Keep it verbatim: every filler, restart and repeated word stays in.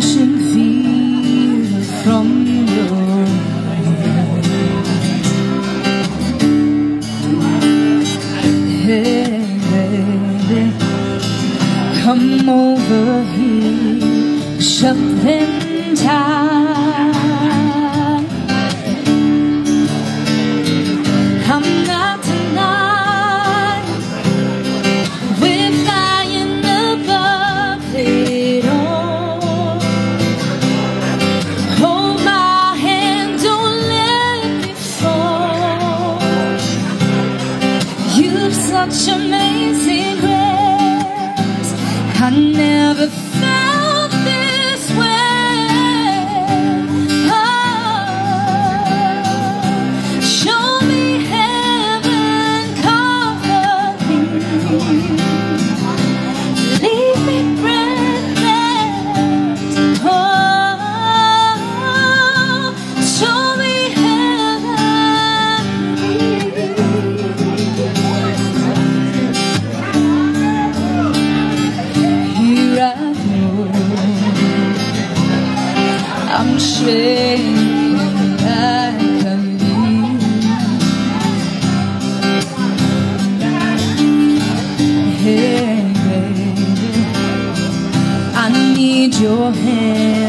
refreshing feel from your head. Hey, baby, come over here, shut them tight. I'm not tonight, we're flying above it all. Hold my hand, don't let me fall. You've such amazing grace, I never felt this way. Oh, show me heaven, cover me, leave me breathless. Oh, show me heaven. Here I go, I'm shaking like a leaf. Hey, baby, I need your hand.